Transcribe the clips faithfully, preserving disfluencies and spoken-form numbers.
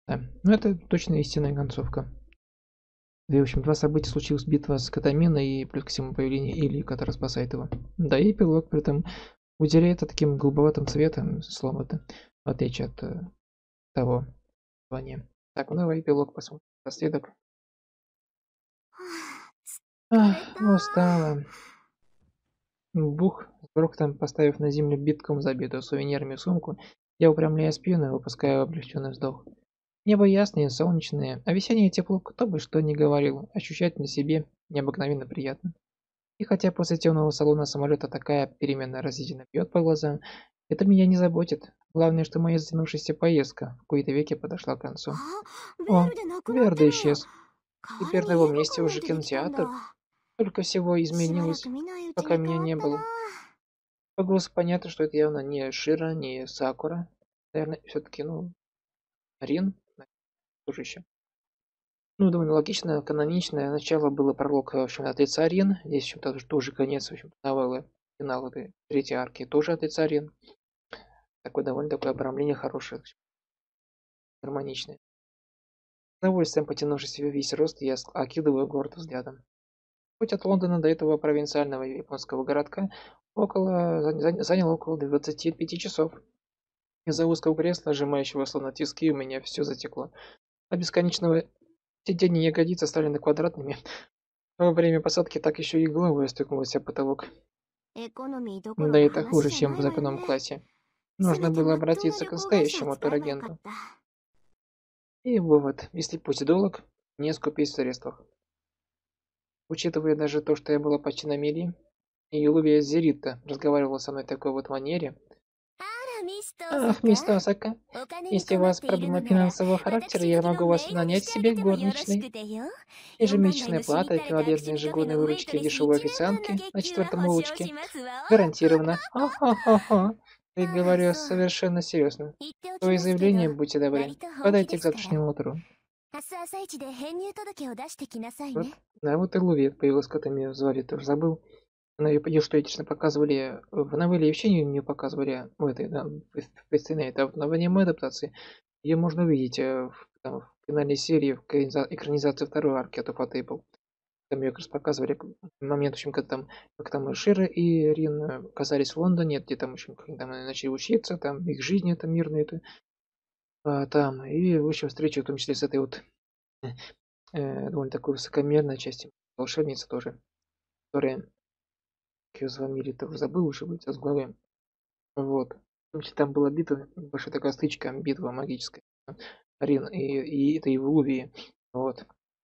Да. Ну это точно истинная концовка. И, в общем, два события случилось: битва с Катаминой и плюс ко всему появление Ильи, который спасает его. Да, и эпилог при этом уделяет таким голубоватым цветом, словом это, в отличие от э, того звания. Так, ну давай эпилог посмотрим. Последок. Ах, устала. Бух, с грохотом поставив на землю битком забитую сувенирами сумку, я упрямляю спину и выпускаю облегченный вздох. Небо ясное и солнечное, а весеннее тепло, кто бы что ни говорил, ощущать на себе необыкновенно приятно. И хотя после темного салона самолета такая перемена разительно бьет по глазам, это меня не заботит. Главное, что моя затянувшаяся поездка в кои-то веки подошла к концу. О, Верда исчез. Теперь на его месте уже кинотеатр. Только всего изменилось, пока меня не было. По голосу понятно, что это явно не Шира, не Сакура. Наверное, все-таки, ну, Рин, дружище. Ну, довольно логично, каноничное начало было пролог, в общем, от лица Рин. Здесь, в общем-то, тоже конец, в общем, новеллы, финал этой третьей арки, тоже от лица Рин. Такое довольно такое обрамление хорошее, гармоничное. С удовольствием потянувшись себе весь рост, я окидываю город взглядом. Путь от Лондона до этого провинциального японского городка около, занял около двадцати пяти часов. Из-за узкого кресла, сжимающего словно тиски, у меня все затекло. А бесконечного сиденья ягодицы стали квадратными. Во время посадки так еще и головой стукнулась об потолок. Да и это хуже, чем в эконом-классе. Нужно было обратиться к настоящему турагенту. И вывод: если путь долг, не скупись в средствах. Учитывая даже то, что я была почти на мели, и Юлия Зерита разговаривала со мной в такой вот манере. Ах, мистер Осака, если у вас проблема финансового характера, я могу вас нанять себе горничной. Ежемесячная плата, эквивалент ежегодной выручки дешевой официантки на четвертом улочке. Гарантированно. Хо-хо-хо-хо. И говорю совершенно серьезно. Свои заявления, будьте добры, подайте к завтрашнему утру. Вот. Да, вот и Луви появилась, когда меня звали, тоже забыл. Она ее, ее что эти показывали в новелле, вообще не, не показывали в этой, да, в, в сцене, это в аниме адаптации. Ее можно увидеть э, в, там, в финальной серии, в экранизации второй арки от Ufotable. Там ее как раз показывали момент, в общем, когда там, как там Шира и Рин оказались в Лондоне, где там, в общем, когда там начали учиться, там их жизнь это мирная, это, а, там, и, в общем, встреча в том числе с этой вот э, довольно такой высокомерной части волшебницы тоже, которая, как ее звонили-то, забыл уже быть с головы. Вот. В том числе там была битва, большая такая стычка, битва магическая. Рин и, и это и в Лувии. Вот.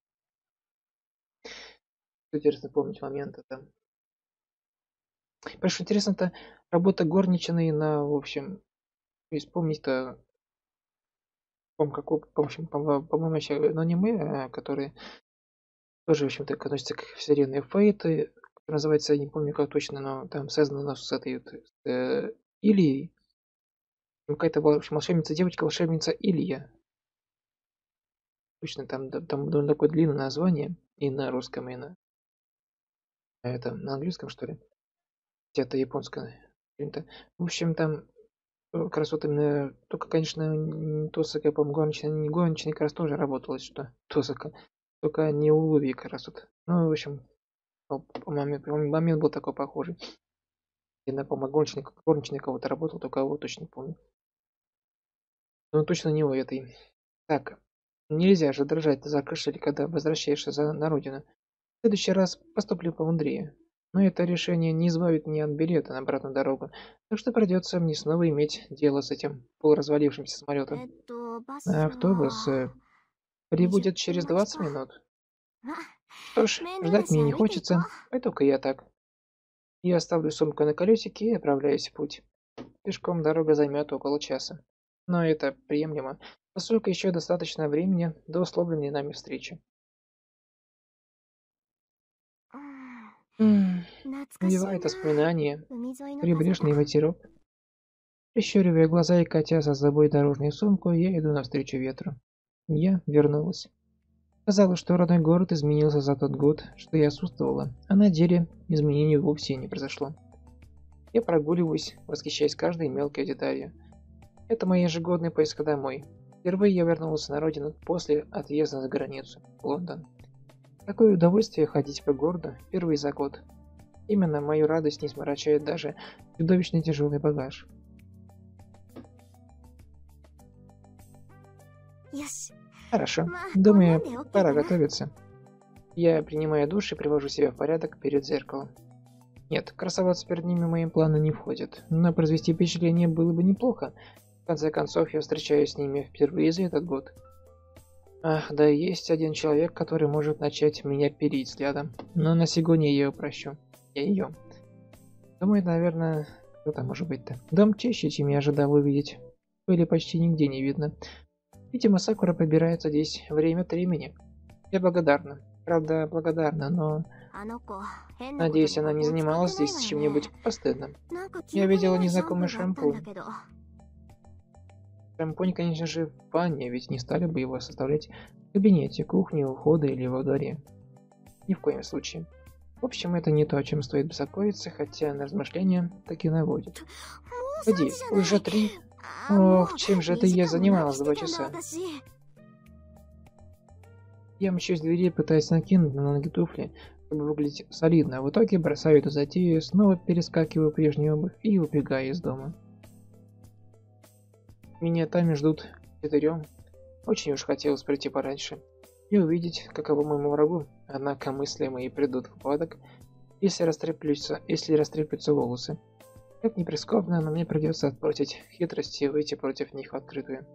Интересно помнить моменты там. Потому интересно-то работа горничной на, в общем, вспомнить-то, по какого, по общем, по-моему, еще на аниме, который тоже, в общем-то, относится к вселенной Фейты, называется, я не помню как точно, но там связано у нас с этой вот, э, Ильей. Какая-то была, в общем, волшебница, девочка, волшебница Илья. Точно, там, там довольно такое длинное название и на русском, и на, это, на английском, что ли. Это японское. В общем, там как раз вот именно, только, конечно, Тосака, по-моему, горничная, не горничная, как раз тоже работала, что Тосака, только не у Луви, как раз вот. Ну, в общем, по, по момент, момент был такой похожий. Я, по-моему, горничная, горничная кого-то работал, только его точно не помню. Ну, точно не у этой. Так, нельзя же дрожать за кошель, когда возвращаешься за, на родину. В следующий раз поступлю по Андрею. Но это решение не избавит меня от билета на обратную дорогу, так что придется мне снова иметь дело с этим полуразвалившимся самолетом. А автобус э, прибудет через двадцать минут. Что ж, ждать мне не хочется, пойду-ка я так. Я оставлю сумку на колесике и отправляюсь в путь. Пешком дорога займет около часа. Но это приемлемо, поскольку еще достаточно времени до условленной нами встречи. Навевает воспоминания, прибрежный ветерок. Прищуривая глаза и катя за собой дорожную сумку, я иду навстречу ветру. Я вернулась. Казалось, что родной город изменился за тот год, что я отсутствовала, а на деле изменений вовсе не произошло. Я прогуливаюсь, восхищаясь каждой мелкой деталью. Это моя ежегодная поездка домой. Впервые я вернулся на родину после отъезда за границу, в Лондон. Такое удовольствие ходить по городу впервые за год. Именно мою радость не сморочает даже чудовищно тяжелый багаж. Хорошо, думаю, пора готовиться. Я принимаю душ и привожу себя в порядок перед зеркалом. Нет, красоваться перед ними мои планы не входят, но произвести впечатление было бы неплохо. В конце концов, я встречаюсь с ними впервые за этот год. Ах, да, есть один человек, который может начать меня перить взглядом, но на сегодня я его прощу. Я ее. Думаю, наверное, кто там может быть-то? Дом чище, чем я ожидал увидеть. Пыли почти нигде не видно. Видимо, Сакура побирается здесь время от времени. Я благодарна. Правда, благодарна, но... Надеюсь, она не занималась здесь чем-нибудь постыдным. Я видела незнакомый шампунь. Шампунь, конечно же, в ванне, ведь не стали бы его составлять в кабинете, кухне, ухода или во дворе. Ни в коем случае. В общем, это не то, о чем стоит беспокоиться, хотя на размышления таки наводит. Ходи, уже три... Ох, чем же это я занималась два часа? Я мчусь в двери, пытаясь накинуть на ноги туфли, чтобы выглядеть солидно. В итоге бросаю эту затею, снова перескакиваю прежнюю обувь и убегаю из дома. Меня там ждут четырем. Очень уж хотелось прийти пораньше и увидеть, каково моему врагу. Однако мысли мои придут в упадок, если растреплются, если растреплются волосы. Как ни прискорбно, но мне придется отбросить хитрости и выйти против них в открытую.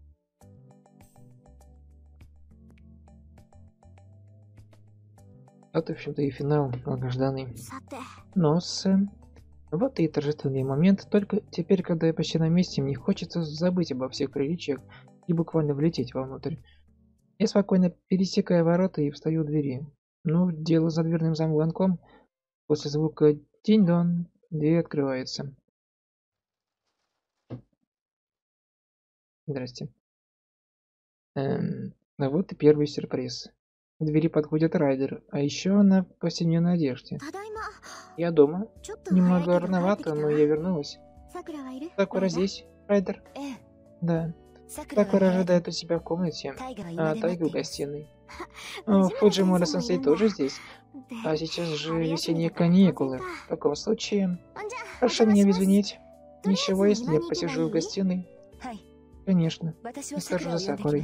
Вот, в общем-то, и финал долгожданный. Но с... Вот и торжественный момент, только теперь, когда я почти на месте, мне хочется забыть обо всех приличиях и буквально влететь вовнутрь. Я спокойно пересекаю ворота и встаю у двери. Ну, дело за дверным замком. После звука «динь-дон» дверь открывается. Здрасте. Эм, а вот и первый сюрприз. К двери подходит Райдер, а еще она в повседневной одежде. Я дома. Немного рановато, но я вернулась. Сакура здесь, Райдер? Да. Сакура ожидает у себя в комнате, а Тайга в гостиной. О, Фуджимура-сенсей тоже здесь. А сейчас же весенние каникулы. В таком случае, прошу меня извинить. Ничего, если я посижу в гостиной. Конечно, я скажу за Сакурой.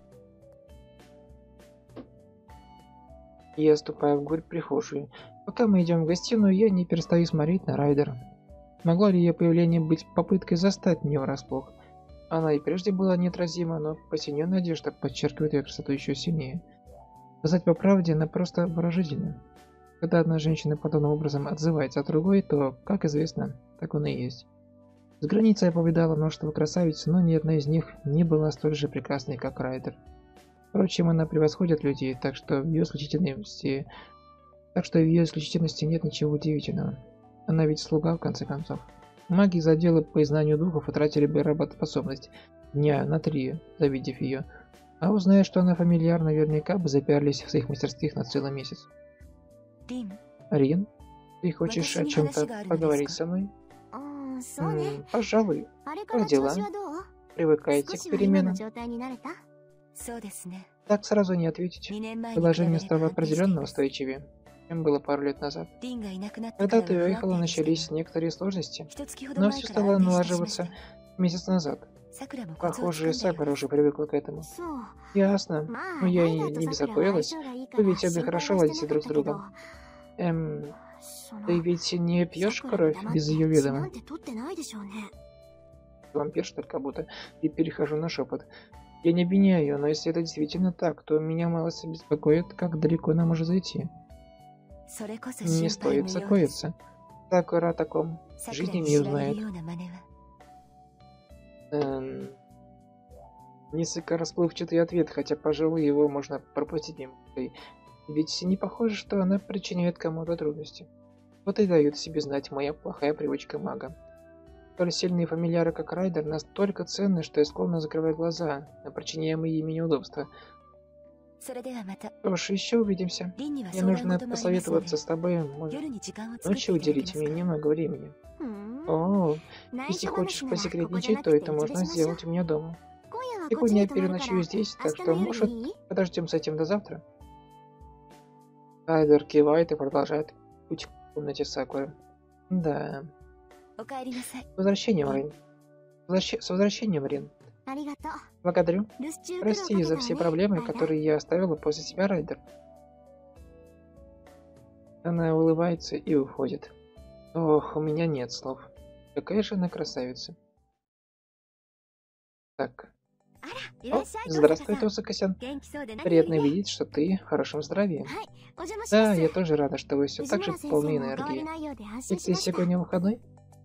Я ступаю вглубь прихожую. Пока мы идем в гостиную, я не перестаю смотреть на Райдера. Могло ли ее появление быть попыткой застать меня врасплох? Она и прежде была неотразима, но посиненная одежда подчеркивает ее красоту еще сильнее. Сказать по правде, она просто обворожительна. Когда одна женщина подобным образом отзывается о другой, то, как известно, так он и есть. С границы я повидала множество красавиц, но ни одна из них не была столь же прекрасной, как Райдер. Впрочем, она превосходит людей, так что в ее исключительности, так что в ее исключительности нет ничего удивительного. Она ведь слуга, в конце концов. Маги из отдела по изгнанию духов утратили бы работоспособность дня на три, завидев ее. А узная, что она фамильяр, наверняка бы заперлись в своих мастерских на целый месяц. Рин, ты хочешь о чем-то поговорить со мной? М, пожалуй. Как дела? Привыкаете к переменам? Так сразу не ответить. Положение стало определенно устойчивее, чем было пару лет назад. Когда ты уехала, начались некоторые сложности, но все стало налаживаться месяц назад. Похоже, Сакура уже привыкла к этому. Ясно. Но я и не беспокоилась. Вы ведь обе хорошо ладите друг с другом. Эм... Ты ведь не пьешь кровь без ее ведома? Вампир, что ли, как будто. И перехожу на шепот. Я не обвиняю ее, но если это действительно так, то меня мало беспокоит, как далеко она может зайти. Не стоит беспокоиться. Сакура о таком жизни не узнает. Эм... Несколько расплывчатый ответ, хотя, пожалуй, его можно пропустить мимо. Ведь не похоже, что она причиняет кому-то трудности. Вот и дает себе знать моя плохая привычка мага. Столь сильные фамильяры, как Райдер, настолько ценны, что я склонна закрывать глаза на причиняемые ими неудобства. Что ж, еще увидимся. Мне нужно посоветоваться с тобой. Может, ночью уделить мне немного времени. О, если хочешь посекретничать, то это можно сделать у меня дома. Сегодня я переночую здесь, так что, может, подождем с этим до завтра? Айдер кивает и продолжает путь в комнате Сакуры. Да. С возвращением, Рин. Возвращ... С возвращением, Рин. Благодарю. Прости за все проблемы, которые я оставила после себя, Райдер. Она улыбается и уходит. Ох, у меня нет слов. Какая же она красавица. Так. О, здравствуй, Тосакасян. Приятно видеть, что ты в хорошем здравии. Да, я тоже рада, что вы все так же полны энергии. Лекция сегодня выходной?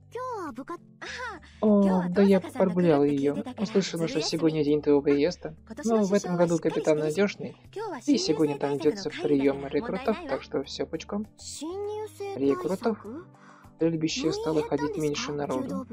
О, да я прогуляла ее. Услышала, что сегодня день твоего приезда. Но в этом году капитан надежный. И сегодня там ведется прием рекрутов, так что все пучком. Рекрутов? Стрельбище стало ходить меньше народу.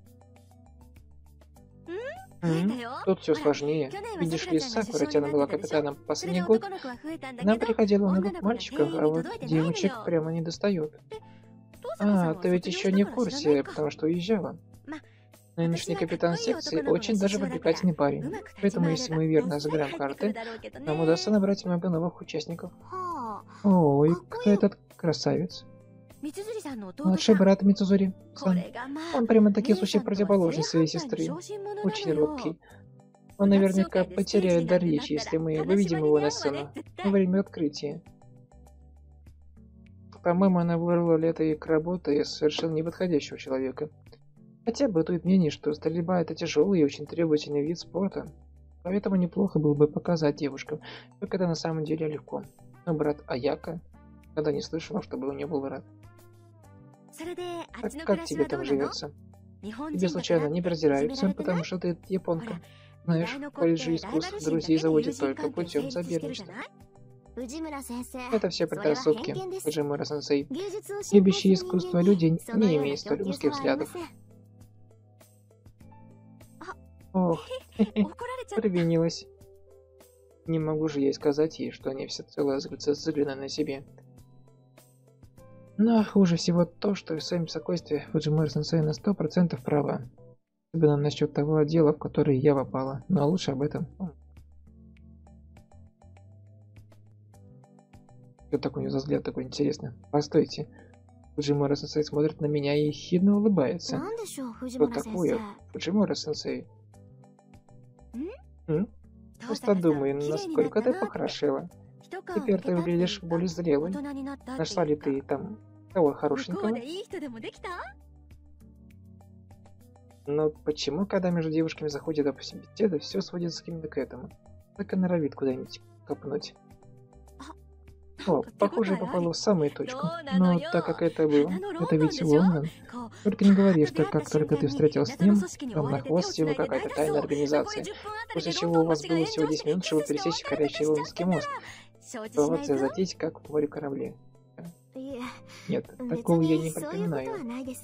М? Тут все сложнее. Видишь ли, Сакура Тяна была капитаном последний год. Нам приходило много мальчиков, а вот девочек прямо не достает. А, ты ведь еще не в курсе, потому что уезжала. Нынешний капитан секции очень даже привлекательный парень. Поэтому, если мы верно сыграем карты, нам удастся набрать много новых участников. Ой, кто этот красавец? Младший брат Мицузури. Сан. Он прямо-таки сущая противоположность своей сестры. Очень робкий. Он наверняка потеряет дар речи, если мы выведем его на сцену во время открытия. По-моему, она вырвала лето и к работе совершенно неподходящего человека. Хотя бытует мнение, что стрельба это тяжелый и очень требовательный вид спорта. Поэтому неплохо было бы показать девушкам, как это на самом деле легко. Но брат Аяка когда не слышала, чтобы у нее был брат. Так как тебе там живется? Тебе случайно не презираются, потому что ты японка? Знаешь, в колледже искусств друзей заводят только путем соперничества. Это все предрассудки, Фуджимура-сенсей. Любящие искусство люди не имеют столь узких взглядов. Ох, провинилась. Не могу же я сказать ей, что они всецело заглянуты на себе. Но хуже всего то, что в своем спокойствии Фуджимура-сенсей на сто процентов права. Особенно насчет того отдела, в который я попала. Но лучше об этом. Что такое у него за взгляд такой интересный? Постойте. Фуджимура-сенсей смотрит на меня и хидно улыбается. Что такое, Фуджимура-сенсей? Просто думаю, насколько ты похорошела. Теперь ты выглядишь более зрелой. Нашла ли ты там того хорошенького? Но почему, когда между девушками заходит, допустим, беседа, все сводится именно к этому? Так и норовит куда-нибудь копнуть. О, похоже, я попала в самую точку. Но так как это было, это ведь Лондон. Только не говори, что как только ты встретился с ним, там на хвост села какая-то тайная организация. После чего у вас было всего десять минут, чтобы пересечь горящий лондонский мост. Плаваться затеять, как в море корабли. Нет, такого я не припоминаю.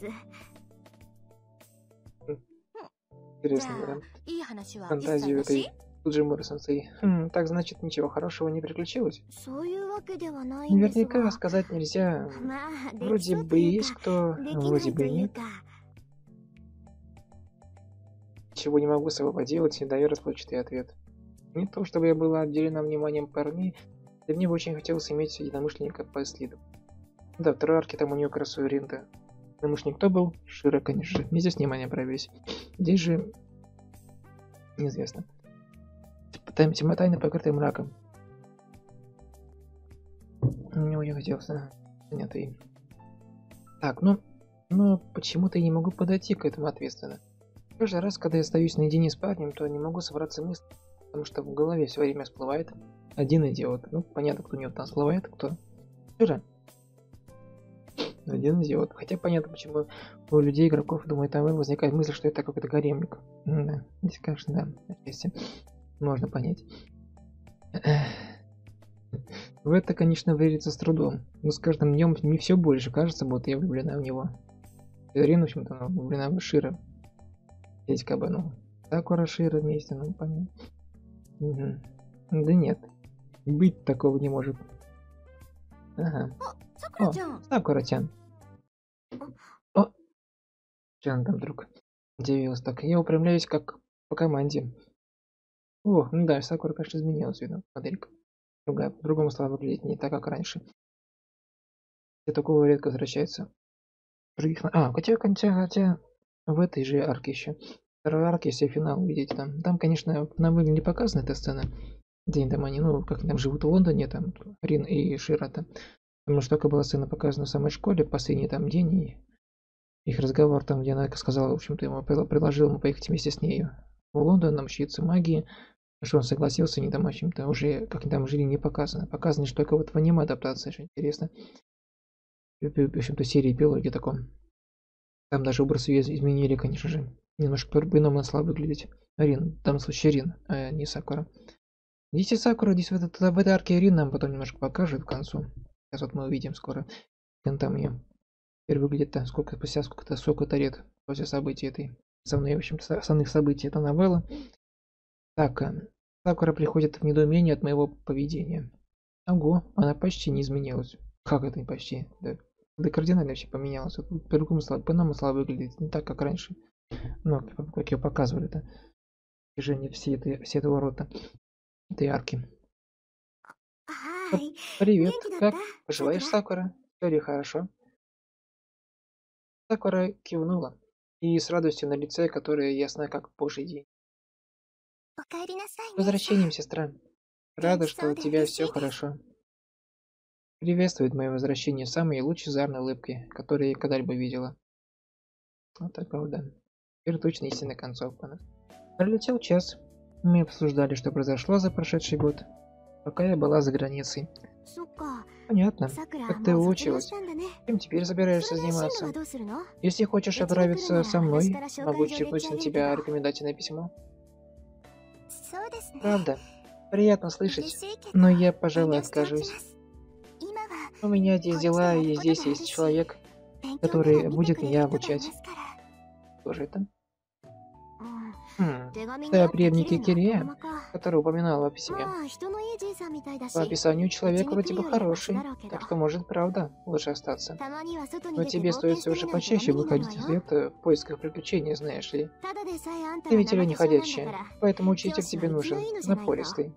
Интересно, да? Фантазию этой Фуджимура-сенсей. Хм, так значит, ничего хорошего не приключилось? Наверняка сказать нельзя. Вроде бы есть кто, вроде бы и нет. Чего не могу с собой поделать, и даю расплывчатый ответ. Не то, чтобы я была отделена вниманием парней, да мне бы очень хотелось иметь единомышленника по следу. Да, второй арке там у нее красу Ринта. Единомышленник кто был? Широ, конечно. Не здесь внимание проявились. Здесь же... неизвестно. Тема тайны, покрытая мраком. Не очень хотелось, да. Нет, и... Так, ну... Ну, почему-то я не могу подойти к этому ответственно. Каждый раз, когда я остаюсь наедине с парнем, то не могу собраться мысль, потому что в голове все время всплывает один идиот. Ну, понятно, кто у него там всплывает, кто. Шира. Один идиот. Хотя понятно, почему у людей, игроков, думаю, там возникает мысль, что это какой-то гаремник. Да, здесь, конечно, да, отчасти можно понять. В это, конечно, верится с трудом. Но с каждым днем мне все больше кажется, будто я влюблена в него. Рин, в общем-то, влюблена в Шира. Здесь как бы, ну, Сакура Шира вместе, ну, понятно. Угу. Да нет. Быть такого не может. Ага. О, Сакура-чан. О, что он там вдруг удивилась так. Я упрямляюсь как по команде. О, ну да, Сакура, конечно, изменилась, видно, моделька. Другая, по-другому стала выглядеть, не так, как раньше. И такого редко возвращается. Других... на- А, хотя, хотя, хотя в этой же арке еще. Второй арке, если финал увидите там. Там, конечно, нам были не показана эта сцена. День там они, ну, как они там живут в Лондоне, там, Рин и Широта. Потому что только была сцена показана в самой школе, последний там день, и их разговор там, где она сказала, в общем-то, ему пред- предложила ему поехать вместе с нею в Лондон, научиться магии, что он согласился, они там, в общем-то, уже, как они там жили, не показано. Показано, что только вот в аниме адаптация, что интересно. В в общем-то, серии эпилоги таком. Там даже образ ее изменили, конечно же. Немножко по-иному она стала выглядеть. Рин, в данном случае Рин, а не Сакура. Здесь и Сакура, здесь в, этот, в этой арке Рин нам потом немножко покажет к концу. Сейчас вот мы увидим скоро. Как там ее теперь выглядит-то, сколько спустя сколько-то сколько-то лет после событий этой. Основные, в общем-то, основных событий это новелла. Так, э, Сакура приходит в недоумение от моего поведения. Ого, она почти не изменилась. Как это не почти? Да, да кардинально вообще поменялась. Вот по-другому стало, по-иному стало выглядеть, не так, как раньше. Ну, как как ее показывали-то. Движение всей этой, всей этого рота, этой арки. Оп, はい。 привет, 元気だった как поживаешь, さくら Сакура? Все ли хорошо? Сакура кивнула. И с радостью на лице, которая ясна, как божий день. おかえりなさい С ねさ возвращением, сестра. 元 Рада, 気そ что う у で тебя 嬉 все しいです хорошо. Приветствует мое возвращение самой лучезарной улыбки, которую я когда-либо видела. Вот такого, да. Теперь точно истинная концовка. Пролетел час. Мы обсуждали, что произошло за прошедший год, пока я была за границей. そっか Понятно. さくら Как ты もう卒業 училась? したんだね Чем теперь そ собираешься れで進路は заниматься? どうするの Если хочешь うちに来るな отправиться ら со 私 мной, から紹 могу 介状入れ чипать てあ на げるけ тебя ど рекомендательное письмо. そうですね Правда. Приятно 嬉 слышать, しいけど но я, 遠 пожалуй, 慮しておきま откажусь. す今は У меня здесь こっち дела, でや и ること здесь がある есть し человек, 勉強なら который 見て будет くれる меня 人がいま обучать. すから Кто же это? うん Хм, 手紙に это あった綺 преемники 麗な Кирия, 頭か который упоминала в письме. まあ人のいいじいさんみたいだし По описанию человек うちに вроде 来 бы るよりはマシ хороший, だろうけど так что может правда лучше остаться. たまには外に Но 出て тебе 冒 стоит 険して все же みないとダ почаще メになる выходить わ из よ света в поисках приключений, знаешь ли. ただでさえあんた Ты は ведь 生 не 気性なんだか ходячая, ら поэтому учитель 教師は тебе うちの нужен, 犬じゃないと напористый.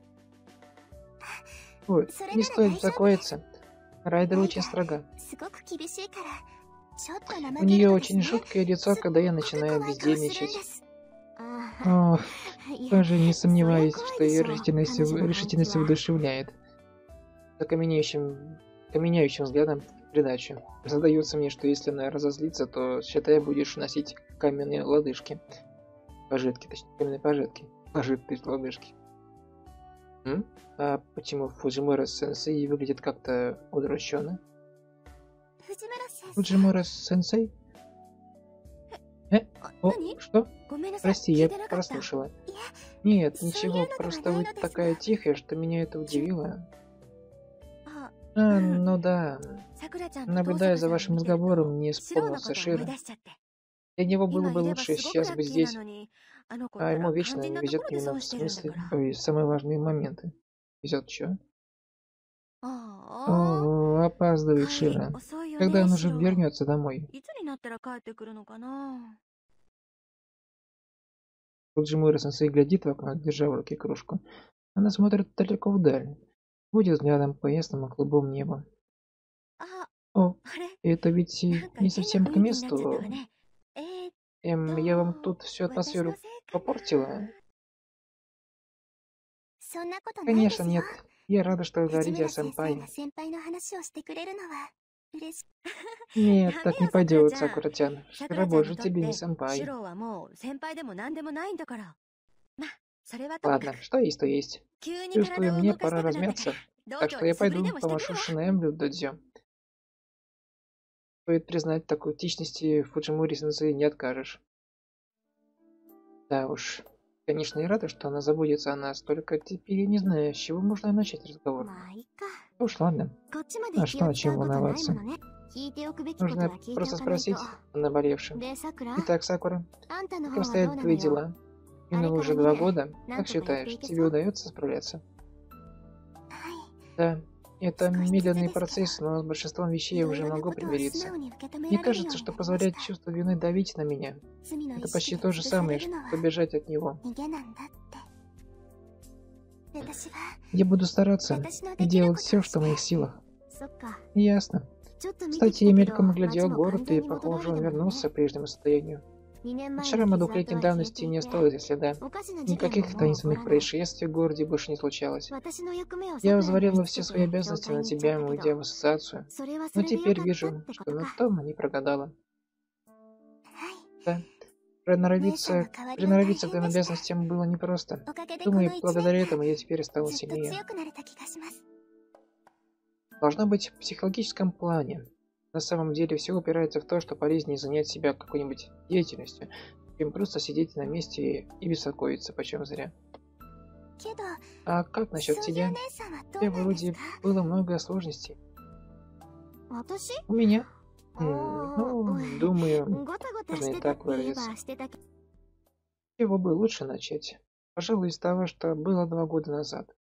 Ой, それ не なら стоит 大丈夫 беспокоиться. Райдер なん очень か строга. すごく厳しいからちょっと У 怠け нее るとです очень ね жуткое лицо, すっ когда я ごく начинаю 怖い顔するんで бездельничать. すあ Ох, あいや даже не そりゃ сомневаюсь, 怖い что で ее しょ решительность, 彼女の本気 решительность は воодушевляет. За каменеющим, каменеющим взглядом в придачу. Задается мне, что если она разозлится, то, считай, будешь носить каменные лодыжки. Пожитки, точнее, каменные пожитки. Пожитки, лодыжки. М? А почему Фуджимура сенсей выглядит как-то удрученно? 藤村先生 Фуджимура сенсей? Э? あ О, 何 что? ごめんなさい Прости, 聞い я てなかった прослушала. いや Нет, そういう ничего, のでは просто ない вы のです такая が тихая, что меня это удивило. あ А, うん ну да. さくらちゃんと Наблюдая 遠坂 за さんを вашим 見てると разговором, мне シロの вспомнился ことを思い Шира. 出しちゃって Для него было 今 бы いれば лучше すごく сейчас ラッ быть キーな здесь, のにあの子っ а た ему ら вечно 肝心なと везет ころで именно 損 в してるんだ смысле, から ой, самые важные моменты. Везет чё? ああ О, опаздывает はい Шира. 遅いよ Когда ね он シ уже ロ вернется домой? いつになったら帰ってくるのかな Фуджимура-сенсей глядит в окно, держа в руке кружку. Она смотрит далеко вдаль. Будет взглядом по ясному клубом неба. あ О, あれ это ведь な и んか не 変な совсем 雰 к 囲気になっちゃったわ месту. ねえー、っ Эм, я вам と тут всю 私のせい атмосферу かな попортила? そんなことないです Конечно, よ нет. Я рада, что вы 藤 говорите о 村先生 сэмпай. が先輩の話をしてくれるのは嬉し Нет, ダメ так не よさくら пойдет, ちゃん Сакура-тян. さく Шира らちゃん больше にとっ тебе не てシ сэмпай. ロはもう先輩でも何でもないんだからまあそれはともか Ладно, く что есть, то есть. 急に Чувствую, 体を мне 動かし пора たくなったから размяться. 道 Так 場 что で я 素振りで пойду もしてくる помашу わ Шинаэмблю додзё. Стоит признать, такой птичности в Фуджимуре-сенсей не откажешь. Да уж. Конечно, и рада, что она заботится о нас, только теперь я не знаю, с чего можно начать разговор. まあいいか Ну уж ладно, こっちま а で気 что, を о 使 чем うことないも волноваться? のね聞いておくべきことは Нужно 聞いてお просто かないと спросить о наболевшем. でさくら Итак, Сакура, あんたの как 方はどう обстоят なの твои よ дела? Минуло уже два года. Как считаешь, тебе удается справляться? はい Да, это Скажите, медленный зависит. процесс, но с большинством вещей я いろい уже ろな могу ことは素 примириться. 直に受け止め Мне られるよう кажется, に что なりま позволять した чувство вины давить на меня. 罪の意 Это 識 почти で то же 潰さ самое, れるのは что бежать от него. 逃げなんだって Я буду стараться и делать все, что в моих силах. Ясно. Кстати, я мельком оглядел город, и, похоже, он вернулся к прежнему состоянию. От шрама двухлетней давности не осталось и следа. Никаких таинственных происшествий в городе больше не случалось. Я взвалила все свои обязанности на тебя, уйдя в ассоциацию. Но теперь вижу, что на том не прогадала. Да. Приноровиться, приноровиться к твоим обязанностям было непросто. Думаю, благодаря этому я теперь стала сильнее. Должно быть в психологическом плане. На самом деле все упирается в то, что полезнее занять себя какой-нибудь деятельностью, чем просто сидеть на месте и беспокоиться, почем зря. А как насчет тебя? У тебя вроде было много сложностей. У меня? М, ну, думаю, можно и так выразиться. Чего бы лучше начать? Пожалуй, с того, что было два года назад.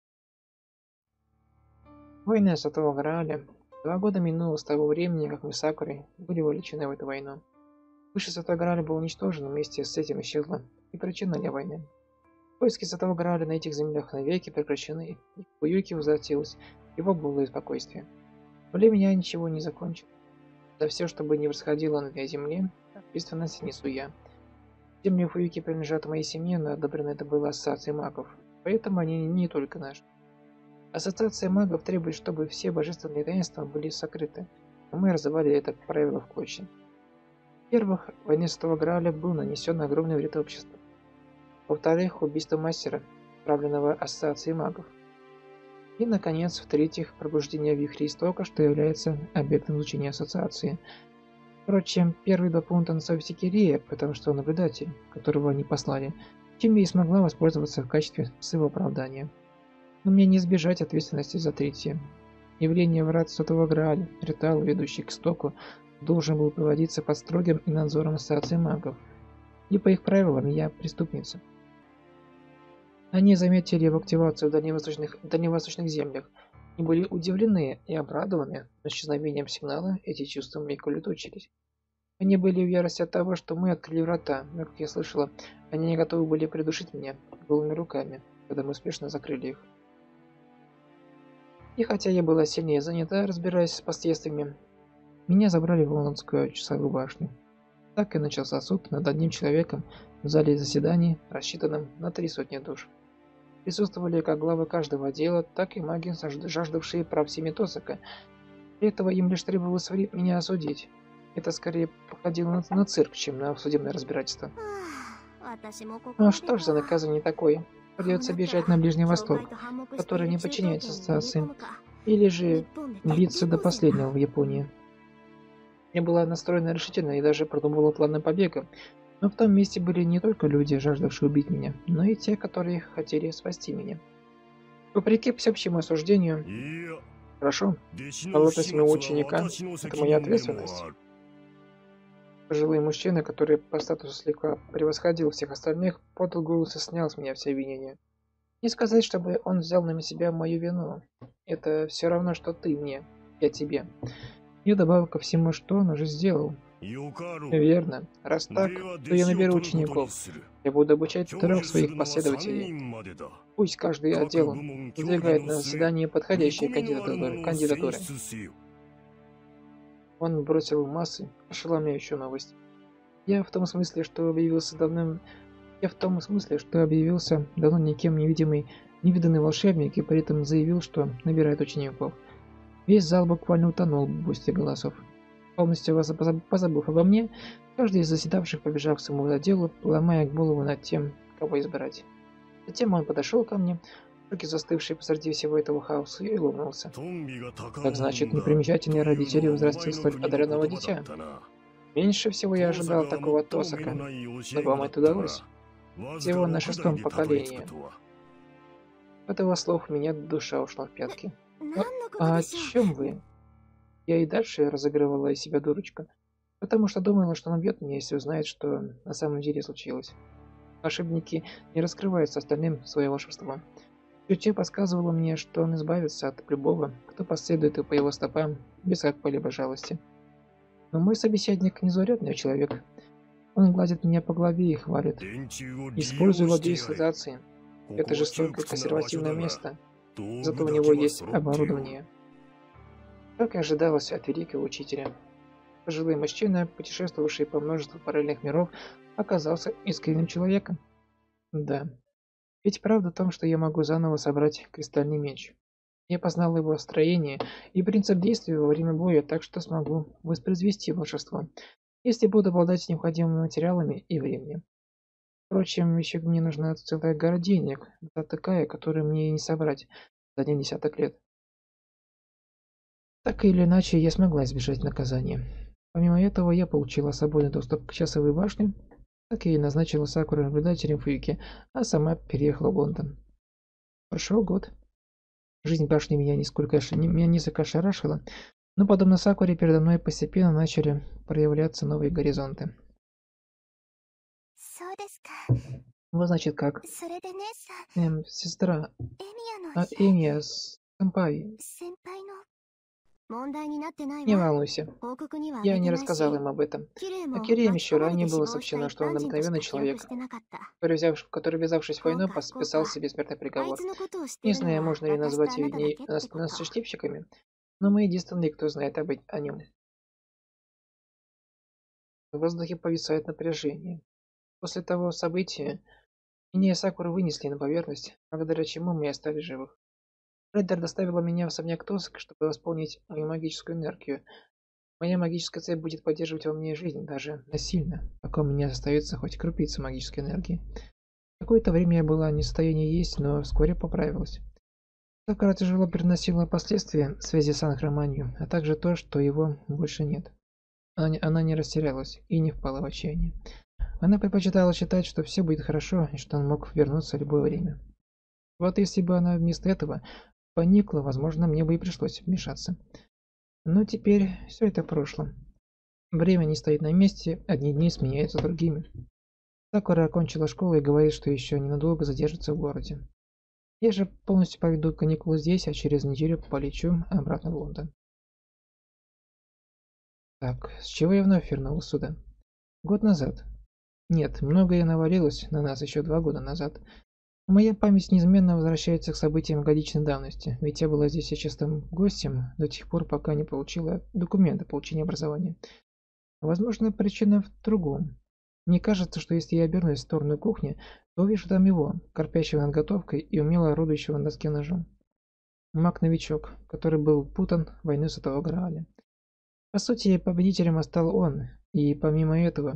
Война Святого Грааля. Два года минуло с того времени, как мы с Сакурой были вовлечены в эту войну. Выше Святого Грааля был уничтожен, вместе с этим исчезла и причина для войны. Поиски Святого Грааля на этих землях навеки прекращены, и у Юки возвратилось его былое спокойствие. Но для меня ничего не закончилось. За все, что бы ни происходило на этой земле, ответственность несу я. Земли Фуюки принадлежат моей семье, но одобрено это было ассоциацией магов, поэтому они не только наши. Ассоциация магов требует, чтобы все божественные таинства были сокрыты, но мы разорвали это правило в клочья. Во-первых, в войне Святого Грааля был нанесен огромный вред обществу. Во-вторых, убийство мастера, отправленного ассоциацией магов. И, наконец, в-третьих, пробуждение вихря истока, что является объектом изучения ассоциации. Впрочем, первые два пункта на совести Кирея, потому что он наблюдатель, которого они послали, чем я и смогла воспользоваться в качестве своего оправдания. Но мне не избежать ответственности за третье. Явление врат Святого Грааля, ритуал, ведущий к истоку, должен был проводиться под строгим и надзором ассоциации магов. И по их правилам я преступница. Они заметили его активацию в дальневосточных, дальневосточных землях и были удивлены и обрадованы, но исчезновением сигнала эти чувства мягко улетучились. Они были в ярости от того, что мы открыли врата, но, как я слышала, они не готовы были придушить меня голыми руками, когда мы успешно закрыли их. И хотя я была сильнее занята, разбираясь с последствиями, меня забрали в лондонскую часовую башню. Так и начался суд над одним человеком в зале заседаний, рассчитанном на три сотни душ. Присутствовали как главы каждого отдела, так и маги, жаждавшие прав Семитосака. Для этого им лишь требовалось меня осудить. Это скорее походило на, на цирк, чем на судебное разбирательство. Ну что ж за наказание такое? Придется бежать на Ближний Восток, который не подчиняется ассоциации, или же биться до последнего в Японии. Я была настроена решительно и даже продумывала планы побега, но в том месте были не только люди, жаждавшие убить меня, но и те, которые хотели спасти меня. Вопреки всеобщему осуждению, хорошо, полотность моего ученика – это моя ответственность. Пожилой мужчина, который по статусу слегка превосходил всех остальных, подал голос и снял с меня все обвинения. Не сказать, чтобы он взял на себя мою вину. Это все равно, что ты мне, я тебе. И добавил ко всему, что он уже сделал. Верно. Раз так, то я наберу учеников. Я буду обучать трех своих последователей. Пусть каждый отдел выдвигает на заседание подходящие кандидатуры. кандидатуры. Он бросил в массы ошеломляющую новость. Я в том смысле, что объявился давным... Я в том смысле, что объявился давно никем невидимый, невиданный волшебник и при этом заявил, что набирает учеников. Весь зал буквально утонул в буйстве голосов. Полностью позабыв обо мне, каждый из заседавших побежал к своему отделу, ломая голову над тем, кого избрать. Затем он подошел ко мне, руки застывшие посреди всего этого хаоса, и улыбнулся. Так значит, непримечательные родители взрастил столь одаренного дитя. Меньше всего я ожидал такого от Тосака, но вам это удалось. Всего на шестом поколении. От его слов у меня душа ушла в пятки. А, а о чем вы? Я и дальше разыгрывала из себя дурочка, потому что думала, что он убьет меня, если узнает, что на самом деле случилось. Ошибники не раскрывают с остальным свое волшебство. Чутье подсказывало мне, что он избавится от любого, кто последует по его стопам без какой-либо жалости. Но мой собеседник незаурядный человек. Он гладит меня по голове и хвалит. Используй ладью ассоциации. Это жестокое консервативное место, зато у него есть оборудование. Как и ожидалось от великого учителя, пожилой мужчина, путешествовавший по множеству параллельных миров, оказался искренним человеком. Да, ведь правда в том, что я могу заново собрать кристальный меч. Я познал его строение и принцип действия во время боя, так что смогу воспроизвести волшебство, если буду обладать необходимыми материалами и временем. Впрочем, еще мне нужна целая гора денег, да такая, которую мне и не собрать за один десяток лет. Так или иначе, я смогла избежать наказания. Помимо этого, я получила свободный доступ к часовой башне, так и назначила Сакуру наблюдателем в Юке, а сама переехала в Лондон. Прошел год. Жизнь башни меня нисколько меня несколько ошарашила, но подобно Сакуре передо мной постепенно начали проявляться новые горизонты. Вот значит как. Эм, сестра. А Эмия, сэмпай. Не волнуйся. Я не рассказал им об этом. А Кирием еще ранее было сообщено, что он обыкновенный человек, который, взяв, который ввязавшись в войну, подписал себе смертный приговор. Не знаю, можно ли назвать их нас, нас счастливчиками, но мы единственные, кто знает об, о нем. В воздухе повисает напряжение. После того события меня и Сакуру вынесли на поверхность, благодаря чему мы остались живых. Рейдер доставила меня в особняк Тоск, чтобы восполнить мою магическую энергию. Моя магическая цель будет поддерживать во мне жизнь, даже насильно, пока у меня остается хоть крупица магической энергии. Какое-то время я была не в состоянии есть, но вскоре поправилась. Сакура тяжело переносила последствия в связи с анхроманью, а также то, что его больше нет. Она, она не растерялась и не впала в отчаяние. Она предпочитала считать, что все будет хорошо и что он мог вернуться в любое время. Вот если бы она вместо этого поникла, возможно, мне бы и пришлось вмешаться. Но теперь все это в прошлом. Время не стоит на месте, одни дни сменяются другими. Сакура окончила школу и говорит, что еще ненадолго задержится в городе. Я же полностью проведу каникулы здесь, а через неделю полечу обратно в Лондон. Так, с чего я вновь вернулась сюда? Год назад. Нет, многое навалилось на нас еще два года назад. Моя память неизменно возвращается к событиям годичной давности, ведь я была здесь частым гостем до тех пор, пока не получила документы о получении образования. Возможно, причина в другом. Мне кажется, что если я обернусь в сторону кухни, то увижу там его, корпящего над готовкой и умело орудующего на доске ножом. Маг-новичок, который был путан в войну Святого Грааля. По сути, победителем стал он, и помимо этого...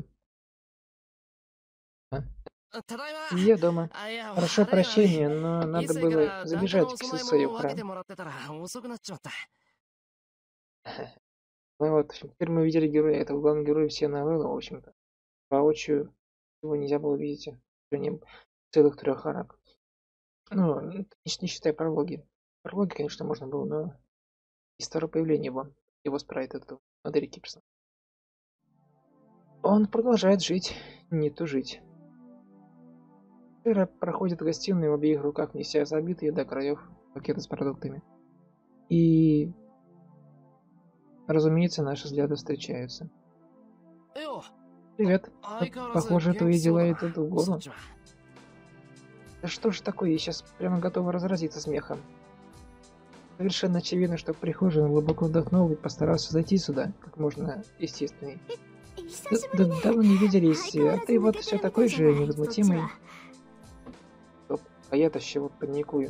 А. Я дома. Прошу прощения, но надо было забежать к сенсею в храм. Ну вот, теперь мы видели героя, этого главного героя все новеллы, в общем-то. Воочию его нельзя было видеть в целых трех арок. Ну, не, не считая прологи. Прологи, конечно, можно было, но из второго появления его, его спрайт этого, модели Кипса. Он продолжает жить, не тужить. Эра проходит в гостиную в обеих руках, неся забитые до краев пакеты с продуктами. И, разумеется, наши взгляды встречаются. Привет. Похоже, твои дела идут в гору. Да что ж такое, я сейчас прямо готова разразиться смехом. Совершенно очевидно, что в прихожей он глубоко вдохнул и постарался зайти сюда, как можно естественней. Да, да давно не виделись, а ты вот все такой же невозмутимый. Стоп, а я-то с чего паникую?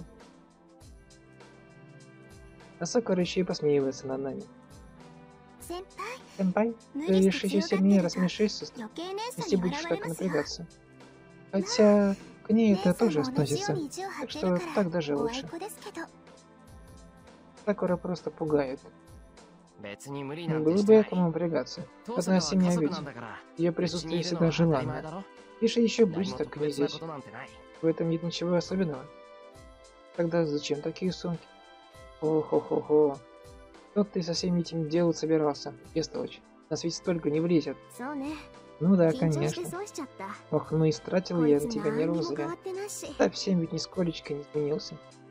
А Сакура еще и посмеивается над нами. Сэмпай, ты лишь еще сильнее рассмешишь сестру, если будешь так напрягаться. Хотя к ней это тоже относится, так что так даже лучше. Сакура просто пугает. Было бы этому напрягаться. Одна семья ведь. Ее присутствие всегда желанно. Лишь еще будет так не здесь. В этом нет ничего особенного. Тогда зачем такие сумки? О-хо-хо-хо. Что ты со всеми этим делать собирался, бестолочь? Нас ведь столько не влезет. Ну да, конечно. Ох, ну и стратил я на тебя нервы зря. Совсем ведь нисколечко не изменился.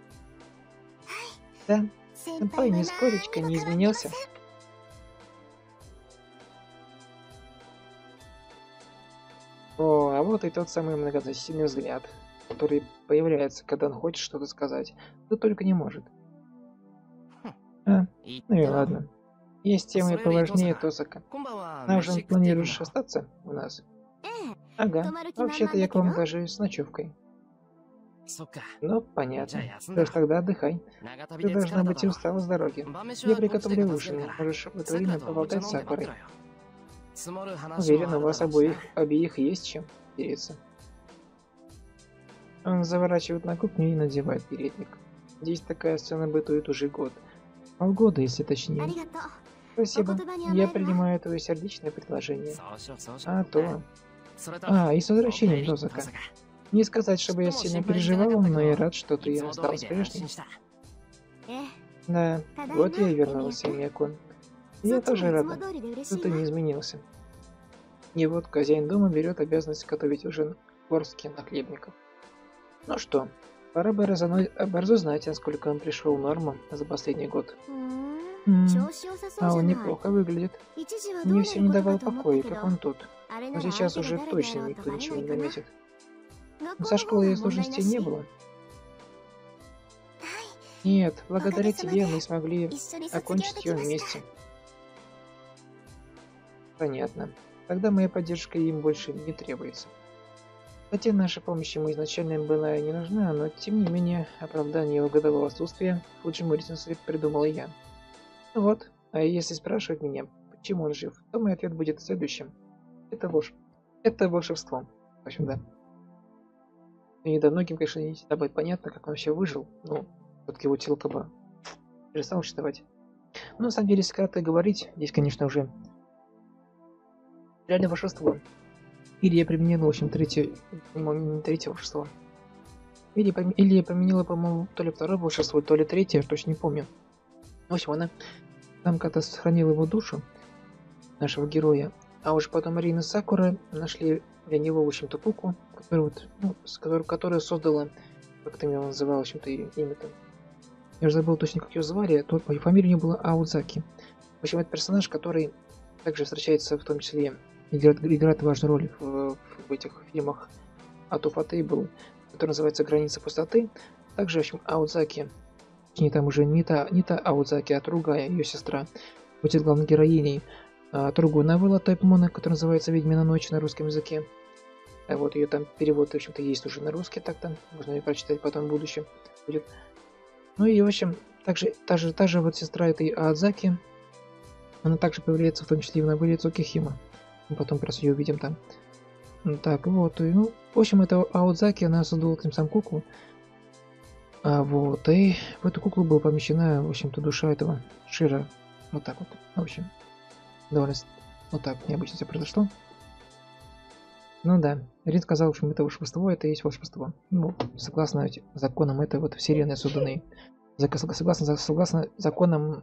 Да, сэмпай нисколечко не изменился. О, а вот и тот самый многозначительный взгляд. который появляется, когда он хочет что-то сказать, да только не может. А, ну и ладно. Есть темы поважнее Тосака. А уже планируешь остаться у нас? ええ、 Ага. 泊まる気満 Вообще-то 々 я だ к けど。 вам даже с ночевкой. そっか。 Ну, понятно. Что ж, тогда отдыхай. Ты должна быть и устала с дороги. Я приготовлю ужин. Можешь в это время поболтать с Сакурой. Уверен, у вас обоих, обеих есть чем делиться. Он заворачивает на кухню и надевает передник. Здесь такая сцена бытует уже год. Полгода, если あ точнее. りがとう。 Спасибо. Я принимаю твое сердечное предложение. А то... А, и с возвращением, Тосака. Не сказать, чтобы я сильно переживал, но я рад, что ты осталась прежней. ええ、 Да, вот я и вернулся, Миякун. Я そっちも тоже いつ рада, も通りで嬉し что い ты わ。 не изменился. И вот хозяин дома берет обязанность готовить ужин горстки нахлебников. Ну что, пора бы разузнать, разузнать, насколько он пришел нормам за последний год. ふーん、 М, 調子良さそう А じゃ он ない неплохо выглядит. 一時はどう Мне な все る не こと давал かと思った покоя, けど как он тут. あれ Но なら сейчас 相手 уже が誰であ точно ろう никто とバレ ничего ない не かな。 заметит. 学 Но 校 со の方 школы は ей 問題 сложностей な не し。 было. はい、 Нет, おか благодаря げさま тебе で мы смогли 一緒に卒業 окончить でき ее ました。 вместе. Понятно. Тогда моя поддержка им больше не требуется. Хотя наша помощь ему изначально была и не нужна, но тем не менее оправдание его годового отсутствия Фуджимори Сенсей придумал я. Ну вот, а если спрашивать меня, почему он жив, то мой ответ будет следующим. Это волш... Это волшебство. В общем, да. И да, многим, конечно, не всегда будет понятно, как он вообще выжил, но все-таки его тело как бы перестал существовать. Но на самом деле, если когда-то говорить, здесь, конечно, уже реально волшебство. Или я применила, в общем, третье, не третье волшебство. Или, пом- или я применила, по-моему, то ли второе волшебство, то ли третье, я точно не помню. В общем, она там когда сохранила его душу, нашего героя, а уже потом Рина и Сакура нашли для него, в общем-то, Пуку, которую вот, ну, с которой, которая создала, как ты меня называл, в общем-то, ее имя-то. Я уже забыл точно, как ее звали, то ой, фамилия у нее была Аудзаки. В общем, это персонаж, который также встречается, в том числе, играет, играет важную роль в, в этих фильмах от Уфа Тейбл, который называется «Граница пустоты». Также, в общем, Аудзаки, точнее, там уже не та, не та Аудзаки, а другая, ее сестра, будет главной героиней а, другой новеллы Тайпмона, которая называется «Ведьмина ночь» на русском языке. А вот ее там перевод, в общем-то, есть уже на русский, так-то, можно ее прочитать потом в будущем будет. Ну и, в общем, также, та же, та же вот сестра этой Аадзаки, она также появляется в том числе и в новелле Цукихима. Мы потом просто ее увидим там. Ну, так, вот, и, ну, в общем, это Аудзаки, она создала тем самым куклу. А вот, и в эту куклу была помещена, в общем-то, душа этого Шира. Вот так вот, в общем. Довольно, вот так необычно все произошло. Ну да, Рин сказал, в общем, это волшебство, это и есть волшебство. Ну, согласно законам этой вот вселенной созданной. Согласно, согласно законам...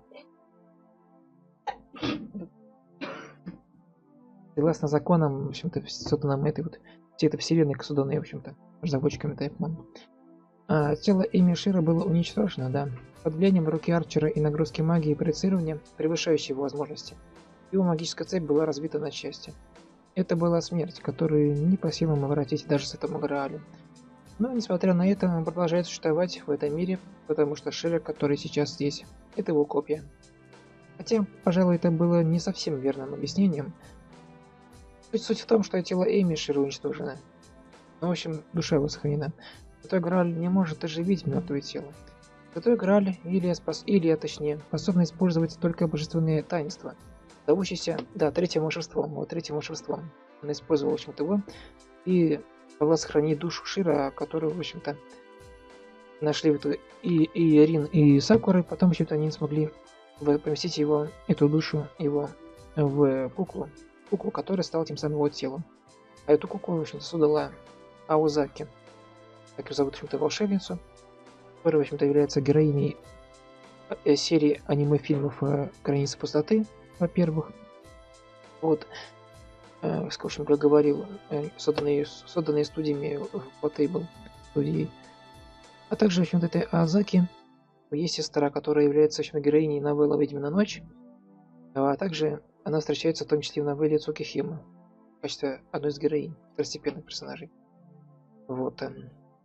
Согласно законам, в общем-то, созданным этой вот... Всей этой вселенной, созданной, в общем-то, разработчиками Тайпмон. А тело Эми Шира было уничтожено, да. Под влиянием руки Арчера и нагрузки магии и проецирования, превышающей его возможности, его магическая цепь была разбита на части. Это была смерть, которую не по силам воротить даже с этому Граалю. Но, несмотря на это, он продолжает существовать в этом мире, потому что Шира, который сейчас здесь, это его копия. Хотя, пожалуй, это было не совсем верным объяснением. Суть, суть в том, что тело Эми Шира уничтожено. Ну, в общем, душа его сохранена. Святой Грааль не может оживить мертвое тело. Святой Грааль, или, спас... или точнее, способен использовать только божественные таинства, зовущиеся, да, третьим волшебством, вот третьим волшебством. Он использовал, в общем-то, его, и могла сохранить душу Шира, которую, в общем-то, нашли вот и, и Рин, и Сакуры, потом, в общем-то, они не смогли поместить его, эту душу, его в куклу, куклу, которая стала тем самым его телом. А эту куклу, в общем-то, создала Аузаки, так ее зовут, в общем-то, волшебницу, которая, в общем-то, является героиней серии аниме-фильмов «Граница пустоты», во-первых. Вот, э, в общем, как говорил, э, созданные, созданные студиями Portable студией. А также, в общем-то, этой Аазаки есть сестра, которая является, в общем, героиней новеллы «Ведьмина ночь». А также она встречается в том числе в новелле Цукихима в качестве одной из героинь, второстепенных персонажей. Вот.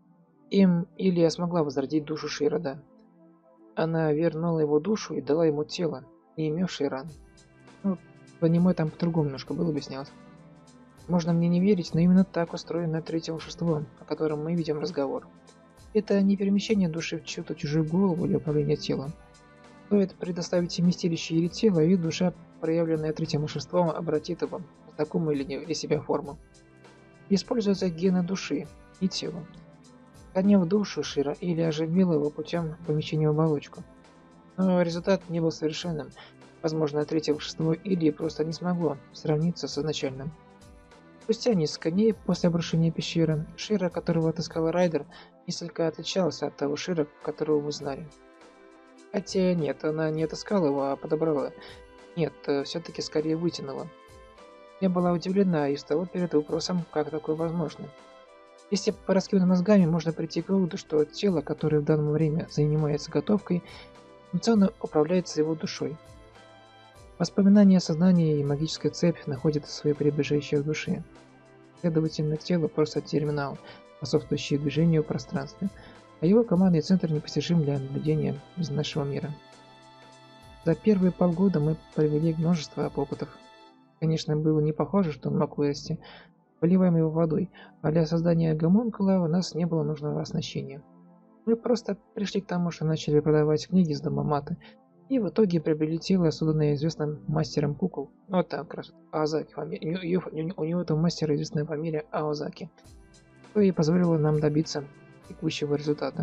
Им Илья смогла возродить душу Широда. Она вернула его душу и дала ему тело, не имевшее ран. Ну, в аниме там по-другому немножко было объяснялось. Можно мне не верить, но именно так устроено третье волшебство, о котором мы ведем разговор. Это не перемещение души в чью-то чужую голову или управление телом. Стоит предоставить вместилище или тело, и душа, проявленная третьим волшебством, обратит его в знакомую или для себя форму. Используются гены души и тела. Подняв душу Шира или оживила его путем помещения в оболочку. Но результат не был совершенным. Возможно, третье волшебство Ильи просто не смогло сравниться с изначальным. Спустя несколько дней после обрушения пещеры, Шира, которого отыскал Райдер, несколько отличался от того Шира, которого мы знали. Хотя нет, она не отыскала его, а подобрала. Нет, все-таки скорее вытянула. Я была удивлена и встала перед вопросом, как такое возможно. Если пораскинуть мозгами, можно прийти к выводу, что тело, которое в данное время занимается готовкой, функционально управляется его душой. Воспоминания, сознание и магическая цепь находят свое прибежище в душе. Следовательно, тело просто терминал, способствующий движению в пространстве, а его командный центр непостижим для наблюдения из нашего мира. За первые полгода мы провели множество опытов. Конечно, было не похоже, что он мог вырасти. Поливаем его водой, а для создания гомункула у нас не было нужного оснащения. Мы просто пришли к тому, что начали продавать книги с домоматы, и в итоге приобрели тело, созданное известным мастером кукол. Вот так, как раз Аозаки, фамилия. У него там мастера известная фамилия Аозаки, что и позволило нам добиться текущего результата.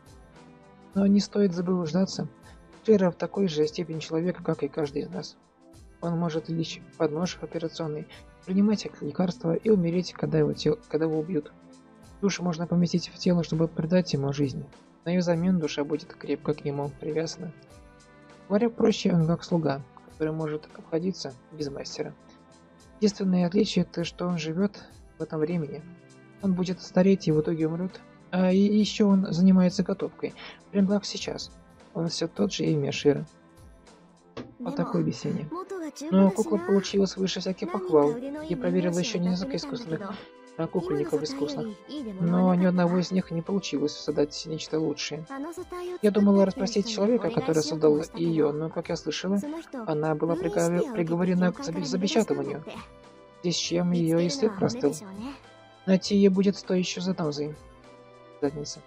Но не стоит заблуждаться. Шира в такой же степени человек, как и каждый из нас. Он может лечь под нож в операционной, принимать лекарства и умереть, когда его, тел... когда его убьют. Душу можно поместить в тело, чтобы придать ему жизнь. На ее взамен душа будет крепко к нему привязана. Говоря проще, он как слуга, который может обходиться без мастера. Единственное отличие это, что он живет в этом времени. Он будет стареть и в итоге умрет. А и еще он занимается готовкой, прям как сейчас. Он все тот же имя Шира. Вот такое объяснение. Но кукла получилась выше всяких похвал. Я проверила еще несколько искусственных кукольников искусных, но ни одного из них не получилось создать нечто лучшее. Я думала расспросить человека, который создал ее, но, как я слышала, она была приговор... приговорена к запечатыванию. Здесь чем ее и след простыл. Найти ее будет стоящей занозой. Задница.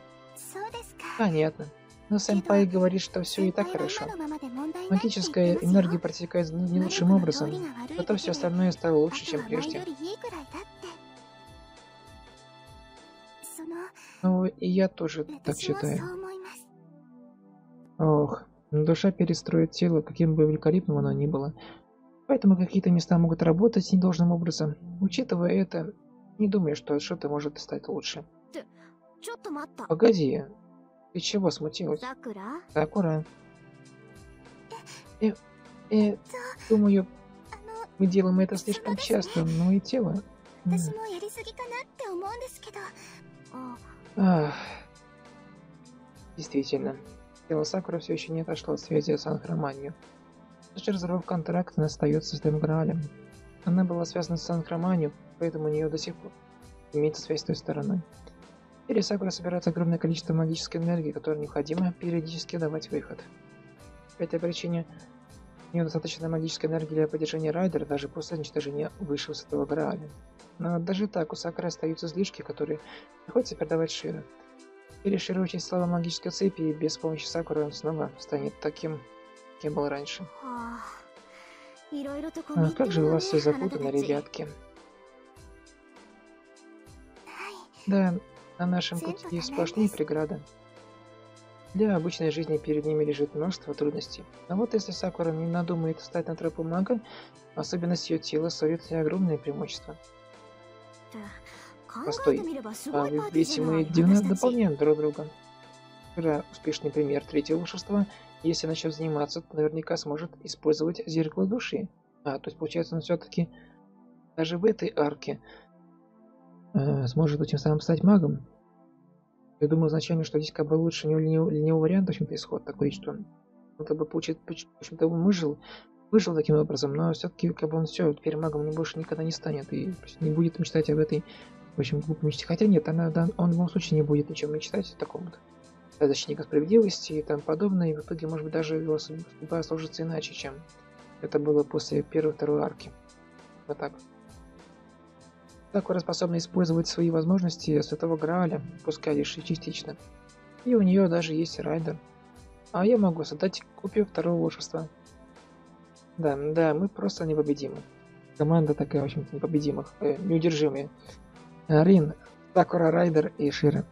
Понятно. Но сэмпай говорит, что все и так хорошо. Магическая энергия протекает не лучшим образом, зато все остальное стало лучше, чем прежде. Ну, и я тоже так считаю. Ох, душа перестроит тело, каким бы великолепным оно ни было. Поэтому какие-то места могут работать недолжным образом. Учитывая это, не думаю, что что-то может стать лучше. Погоди. Ты чего смутилась? Сакура. Э, э, думаю, мы делаем это слишком часто, но и тело... Ах. Действительно, тело Сакуры все еще не отошло от связи с Анхроманью. Даже разорвав контракт, она остается с Дэм Граалем. Она была связана с Анхроманью, поэтому у нее до сих пор имеется связь с той стороной. Теперь Сакура собирает огромное количество магической энергии, которой необходимо периодически давать выход. По этой причине у нее достаточно магической энергии для поддержания Райдера даже после уничтожения высшего Святого Грааля. Но даже так у Сакуры остаются излишки, которые приходится передавать Широ. Теперь Широ очень слабо магической цепи, и без помощи Сакуры он снова станет таким, кем был раньше. А как же у вас все запутано, ребятки? Да, на нашем пути есть сплошные преграды. Для обычной жизни перед ними лежит множество трудностей. Но вот если Сакура не надумает встать на тропу мага, особенность ее тела создает ей огромное преимущество. Постой, а ведь мы дивно дополняем друг друга. Шира успешный пример третьего волшебства. Если начнет заниматься, то наверняка сможет использовать зеркало души. А, то есть получается он все-таки даже в этой арке э, сможет этим самым стать магом. Я думаю изначально, что здесь как бы лучше не него вариант, в общем-то, исход такой, что он как бы получит, в общем-то, он выжил, выжил таким образом, но все-таки как бы он все, теперь магом не больше никогда не станет и не будет мечтать об этой очень глупо мечте. Хотя нет, она, да, он в любом случае не будет ничем мечтать о таком вот защитника справедливости и тому подобное. И в итоге, может быть, даже его судьба сложится иначе, чем это было после первой второй арки. Вот так. Сакура способна использовать свои возможности Святого Грааля, пускай лишь и частично. И у нее даже есть райдер. А я могу создать копию второго волшебства. Да, да, мы просто непобедимы. Команда такая, в общем-то, непобедимых, э, неудержимые. Рин, Сакура, Райдер и Шира.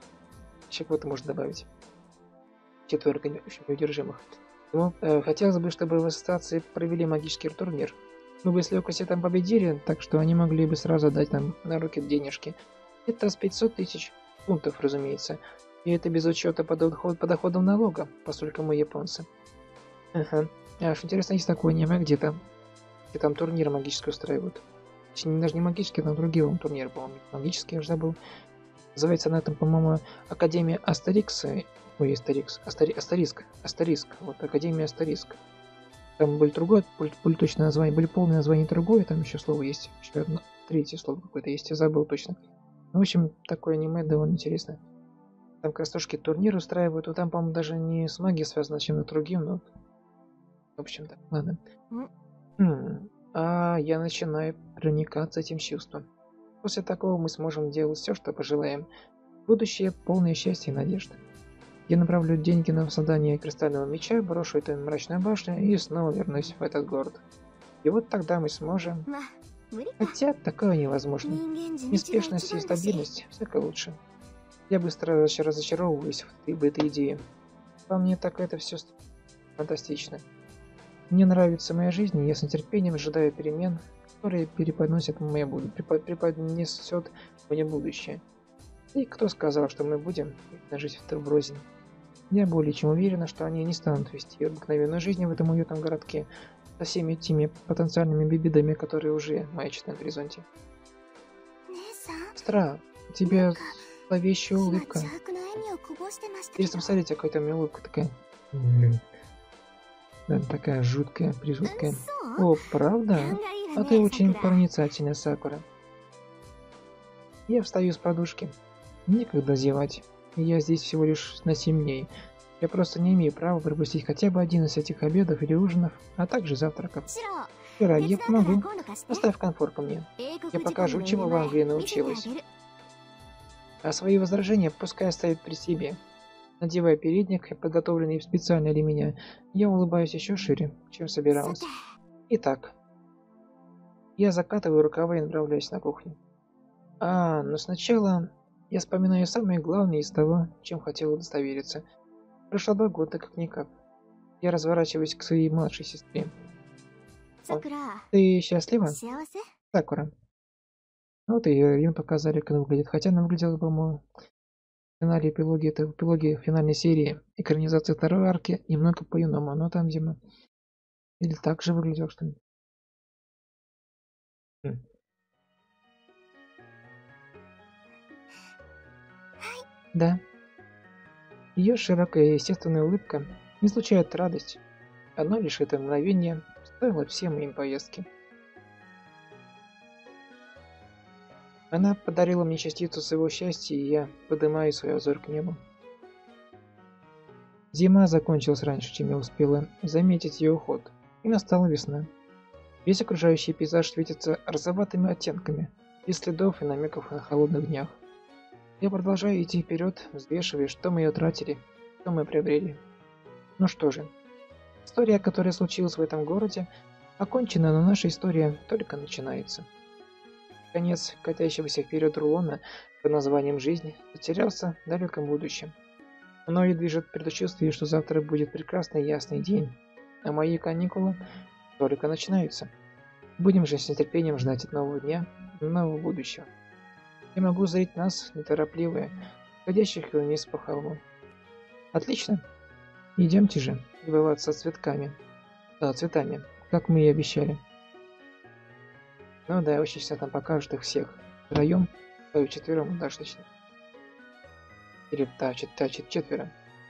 Еще кого-то можно добавить. Четверка, в общем, неудержимых. Ну, э, хотелось бы, чтобы в ассоциации провели магический турнир. Мы бы с легкостью там победили, так что они могли бы сразу дать нам на руки денежки. Это с пятьсот тысяч фунтов, разумеется. И это без учета подоход, подоходов налога, поскольку мы японцы. Ага. Аж интересно, есть такое аниме где-то, где там турниры магические устраивают. Точнее, даже не магические, там другие вам турниры, по-моему. Магические, я уже забыл. Называется она там, по-моему, Академия Астерикс. Ой, Астерикс. Астери... Астериск. Астериск. Вот, Академия Астериск. Там были другое, были, были точно названия, были полные названия другое, там еще слово есть. Еще одно, третье слово какое-то есть, я забыл точно. Ну, в общем, такое аниме довольно интересно. Там как раз тоже турниры устраивают, и там, по-моему, даже не с магией связано, а чем-то другим, но... В общем-то, ладно. Хм, а я начинаю проникаться этим чувством. После такого мы сможем делать все, что пожелаем. Будущее полное счастья и надежды. Я направлю деньги на создание кристального меча, брошу эту мрачную башню и снова вернусь в этот город. И вот тогда мы сможем... Хотя такое невозможно. Неспешность и стабильность всяко лучше. Я быстро разочаровываюсь в этой идее. По мне так это все фантастично. Мне нравится моя жизнь, и я с нетерпением ожидаю перемен, которые переподносят мне будут, преподнесет мне будущее. И кто сказал, что мы будем жить в рознь? Я более чем уверена, что они не станут вести обыкновенную жизнь в этом уютном городке со всеми теми потенциальными бедами, которые уже маячат на горизонте. Стра, у тебя зловещая улыбка. Интересно, посмотрите, какая-то у меня улыбка такая. Да, такая жуткая, прижуткая. О, правда? А ты очень проницательная, Сакура. Я встаю с подушки. Некогда зевать. Я здесь всего лишь на семь дней. Я просто не имею права пропустить хотя бы один из этих обедов или ужинов, а также завтраков. Шира, я помогу. Поставь конфор ко мне. Я покажу, чему в Англии научилась. А свои возражения пускай оставит при себе. Надевая передник, подготовленный специально для меня, я улыбаюсь еще шире, чем собиралась. Итак, я закатываю рукава и направляюсь на кухню. А, но сначала я вспоминаю самое главное из того, чем хотела удостовериться. Прошло два года, как-никак. Я разворачиваюсь к своей младшей сестре. О, ты счастлива? Сакура. Вот и Рин показали, как она выглядит. Хотя она выглядела, по-моему, в финале эпилоги, это в эпилоге финальной серии экранизации второй арки немного по-иному. Но там, Дима, или так же выглядел что-нибудь. Хм. Да. Ее широкая и естественная улыбка не излучает радость. Одно лишь это мгновение стоило всем им поездки. Она подарила мне частицу своего счастья, и я поднимаю свой взор к небу. Зима закончилась раньше, чем я успела заметить ее уход, и настала весна. Весь окружающий пейзаж светится розоватыми оттенками, без следов и намеков на холодных днях. Я продолжаю идти вперед, взвешивая, что мы утратили, что мы приобрели. Ну что же, история, которая случилась в этом городе, окончена, но наша история только начинается. Конец катящегося вперед рулона под названием «Жизнь» затерялся в далеком будущем. Мною движет предчувствие, что завтра будет прекрасный ясный день, а мои каникулы только начинаются. Будем же с нетерпением ждать от нового дня, нового будущего. Я могу зрить нас, неторопливые, ходящих вниз по холму. Отлично. Идемте же любоваться цветками, да, цветами, как мы и обещали. Ну да, очень сейчас там покажут их всех втроем, а четвером даже точно. Или да, чет, четверо.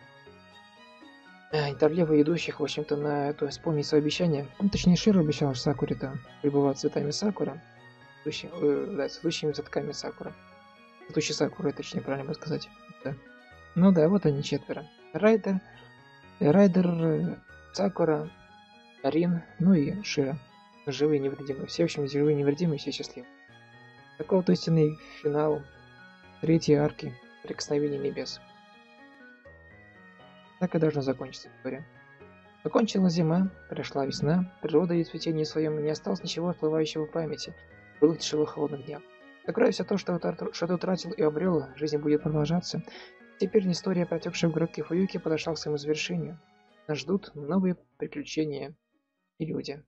А, неторопливо идущих, в общем-то, на это исполнить свое обещание. Ну, точнее, Широ обещал Сакуре-то пребывать цветами Сакура. Цветущий, э, да, цветущими цветками Сакура. Цветущий Сакура, точнее, правильно бы сказать. Да. Ну да, вот они четверо. Райдер, Райдер, э, Сакура, Рин, ну и Шира. Живые невредимые. Все, в общем, живые невредимые, все счастливы. Такой вот истинный финал третьей арки Прикосновения небес. Так и должна закончиться история. Закончилась зима, пришла весна, природа и цветение своем, и не осталось ничего всплывающего в памяти, былых тяжелых холодных днях. Закрой все то, что, что ты утратил и обрел, жизнь будет продолжаться. Теперь история, протекшая в городке Фуюки, подошла к своему завершению. Нас ждут новые приключения и люди.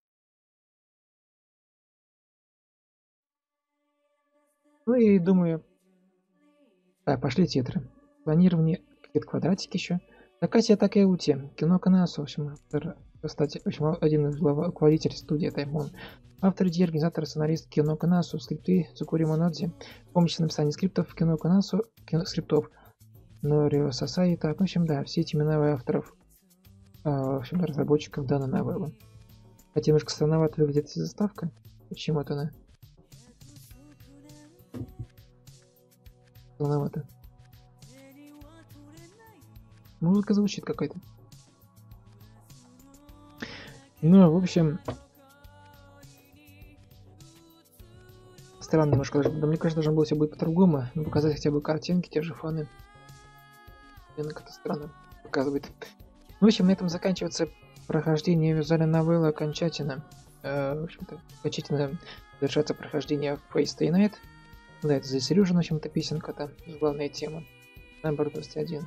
Ну и думаю, а, пошли титры. Планирование, какие-то квадратики еще. Такая так и ути. Кино Канасу, в общем, автор, кстати, в общем, один из руководителей студии Таймон. Автор, идеи, организатор, сценарист Кино Канасу, скрипты Цукури Монодзи. Помощь написания скриптов Кино Канасу, кино скриптов Норио Сасаи. Так, в общем, да, все эти имена авторов, а, в общем, разработчиков данной новеллы. Хотя немножко странновато выглядит эта заставка. Почему-то она странновато. Музыка звучит какая-то. Ну, в общем, странно немножко. Да, мне кажется, должно было все быть по-другому. Ну, показать хотя бы картинки, те же фаны. Мне как-то странно показывает. В общем, на этом заканчивается прохождение визуальной новеллы окончательно. Э, в общем-то, окончательно завершается прохождение Fate Stay Night. Да, это за Сережа, в общем-то, песенка-то, главная тема. Набор двадцать один.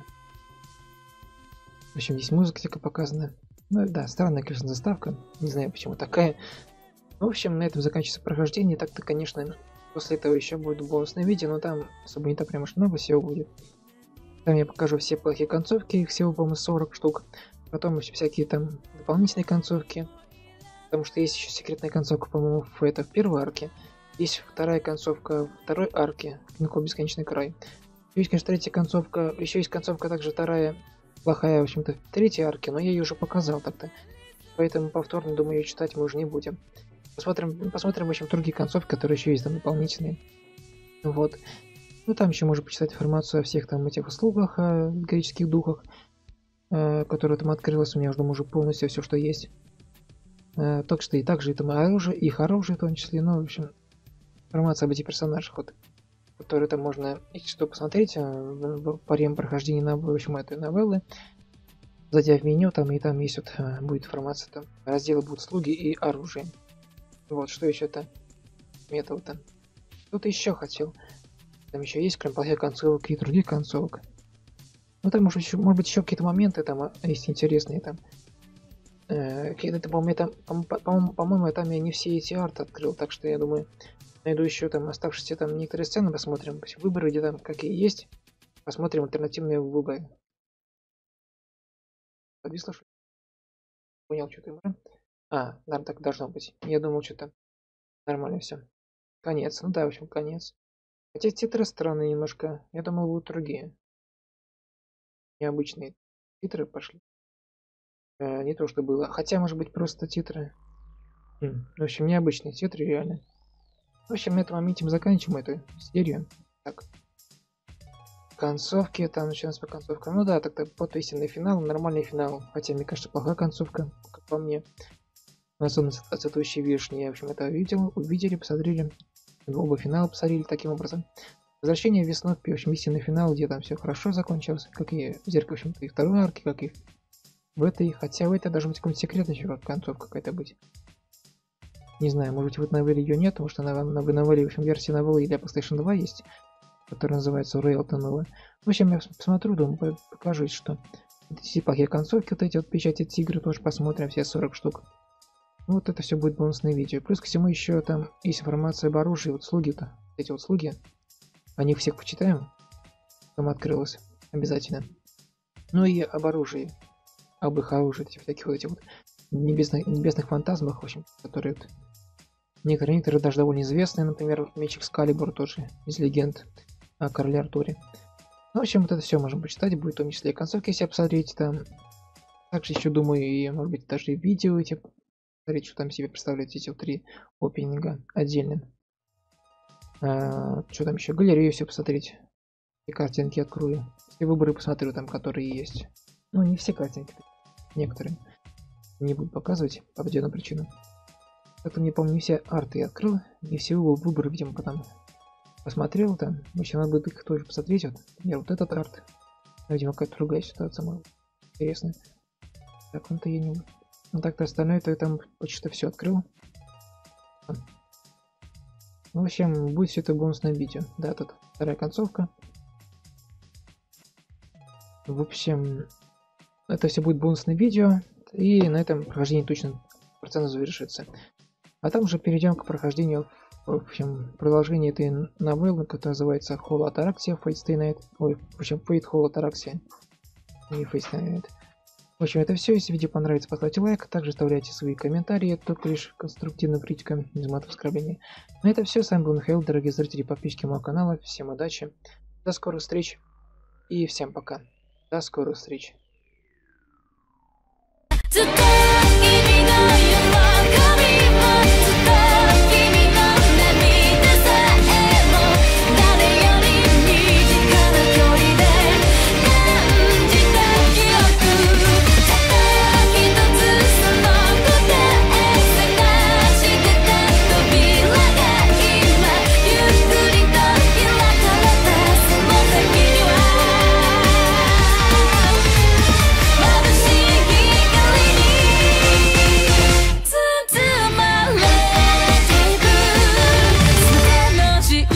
В общем, здесь музыка типа показана. Ну да, странная, конечно, заставка. Не знаю, почему такая. В общем, на этом заканчивается прохождение. Так-то, конечно, после этого еще будет бонусное видео, но там особо не так прям уж много всего будет. Там я покажу все плохие концовки, их всего, по-моему, сорок штук. Потом еще всякие там дополнительные концовки. Потому что есть еще секретная концовка, по-моему, в, это, в первой арке. Есть вторая концовка во второй арке, Кинко Бесконечный край. Есть, конечно, третья концовка. Еще есть концовка также вторая, плохая, в общем-то, в третьей арке, но я ее уже показал так-то. Поэтому повторно, думаю, ее читать мы уже не будем. Посмотрим, посмотрим, в общем, другие концовки, которые еще есть там дополнительные. Вот. Ну, там еще можно почитать информацию о всех там этих услугах, о греческих духах, э, которые там открылось. У меня уже, думаю, уже полностью все, что есть. Э, так что и также там оружие, их оружие в том числе, ну, в общем, информация об этих персонажах, вот, которые там можно, если что, посмотреть э, по время прохождения, на, в общем, этой новеллы. Зайдя в меню, там и там есть вот, э, будет информация, там разделы будут слуги и оружие. Вот, что еще-то? Метод-то. Что-то еще хотел. Там еще есть, кроме плохих концовок и других концовок. Ну там может, еще, может быть еще какие-то моменты там есть интересные там. Э, какие-то, по-моему, там, по-моему, по-моему, там я не все эти арты открыл, так что я думаю, найду еще там оставшиеся там некоторые сцены, посмотрим выборы, где там какие есть. Посмотрим альтернативные выборы. Подвисло, что ли? Понял, что ты. А, наверное, так должно быть. Я думал, что-то нормально все. Конец. Ну да, в общем, конец. Хотя титры странные немножко. Я думал, будут другие. Необычные титры пошли. Э, не то, что было. Хотя, может быть, просто титры. Хм. В общем, необычные титры, реально. В общем, на этом моменте мы заканчиваем эту серию. Так. Концовки, там начинается по концовкам. Ну да, тогда вот истинный финал, нормальный финал. Хотя, мне кажется, плохая концовка, как по мне. Особенно от цветущей вишни. Я, в общем, это видел, увидели, посмотрели. Оба финала посмотрели таким образом. Возвращение в весну, в общем, истинный финал, где там все хорошо закончилось. Как и в зеркале, в общем-то, и второй арки, как и в этой. Хотя в этой должна быть какой-нибудь секретная еще концовка какая-то быть. Не знаю, может быть, в этой новелле ее нет, потому что на, на новелле, в общем, версии новеллы для PlayStation два есть, которая называется Rail Tunnel. В общем, я посмотрю, думаю, покажу, что эти плохие концовки, вот эти вот печати тигры тоже посмотрим, все сорок штук. Вот это все будет бонусное видео. Плюс ко всему еще там есть информация об оружии, вот слуги-то, эти вот слуги, о них всех почитаем, там открылось, обязательно. Ну и об оружии, об их оружии, этих всяких вот этих вот небесных, небесных фантазмах, в общем, которые вот, некоторые, некоторые даже довольно известные, например, меч Экскалибур тоже из легенд о короле Артуре. Ну, в общем, вот это все можем почитать, будет в том числе и концовки, если посмотреть там. Также еще думаю, и может быть даже и видео эти, посмотреть, что там себе представляют эти вот три опенинга отдельно. А, что там еще? Галерею все посмотреть. И картинки открою. Все выборы посмотрю там, которые есть. Ну, не все картинки. Некоторые. Не буду показывать по определенной причине. Это не помню, не все арты я открыл. Не все выборы, видимо, потом посмотрел там. В общем, надо будет их тоже посмотреть. Вот, например, вот этот арт. Видимо, какая-то другая ситуация может быть интересная. Так, он-то я не... Ну так-то остальное, то я там почти все открыл. В общем, будет все это бонусное видео. Да, тут вторая концовка. В общем, это все будет бонусное видео. И на этом прохождение точно процентов завершится. А там уже перейдем к прохождению, в общем, продолжение этой новеллы, которая называется Hollow Ataraxia, Fate Stay Night. Ой, в общем, Fate Hollow Ataraxia. Не Fate Stay Night. В общем, это все. Если видео понравится, поставьте лайк. Также оставляйте свои комментарии. Это только лишь конструктивная критика, без матов оскорбления. На это все. С вами был Михаил, дорогие зрители, подписчики моего канала. Всем удачи. До скорых встреч. И всем пока. До скорых встреч. ずっと